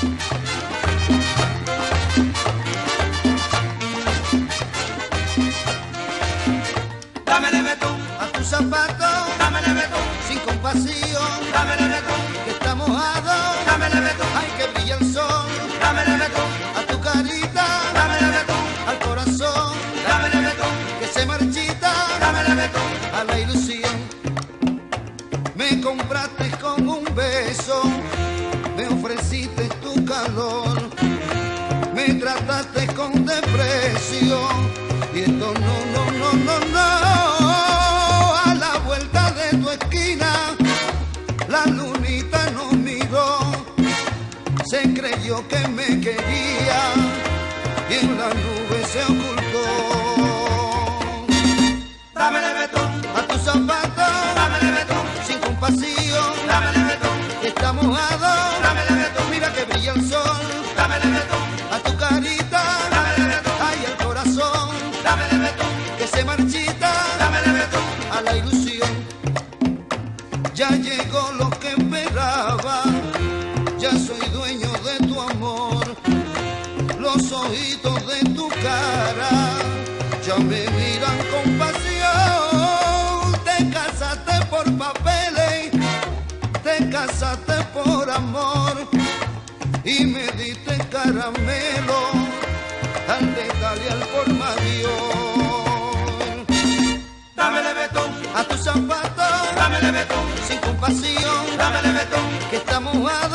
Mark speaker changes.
Speaker 1: Dámele betún
Speaker 2: a tus zapatos,
Speaker 1: dámele betún,
Speaker 2: sin compasión,
Speaker 1: dámele betún,
Speaker 2: que está mojado,
Speaker 1: dámele betún,
Speaker 2: ay que brilla el sol,
Speaker 1: dámele betún,
Speaker 2: a tu carita,
Speaker 1: dámele betún,
Speaker 2: al corazón,
Speaker 1: dámele betún,
Speaker 2: que se marchita,
Speaker 1: dámele betún,
Speaker 2: a la ilusión. Me compraste con un beso, me ofreciste tu calor, me trataste con desprecio, y esto no, a la vuelta de tu esquina, la lunita nos miró, se creyó que me quería, y en la nube se ocultó.
Speaker 1: dámele betún,
Speaker 2: A tus zapatos,
Speaker 1: dámele betún,
Speaker 2: sin compasión,
Speaker 1: dámele betún,
Speaker 2: que está mojado,
Speaker 1: dámele betún,
Speaker 2: mira que brilla el sol,
Speaker 1: dámele betún,
Speaker 2: a tu carita,
Speaker 1: dámele betún,
Speaker 2: ay al corazón,
Speaker 1: dámele betún,
Speaker 2: que se marchita,
Speaker 1: dámele betún,
Speaker 2: a la ilusión. Ya llegó lo que esperaba, ya soy dueño de tu amor, los ojitos de tu cara ya me miran con pasión. Te casaste por papeles, te casaste por amor, y me diste caramelo al dejarle al por mayor.
Speaker 1: dámele betún,
Speaker 2: A tus zapatos,
Speaker 1: dámele betún,
Speaker 2: sin compasión,
Speaker 1: dámele betún,
Speaker 2: que está mojado,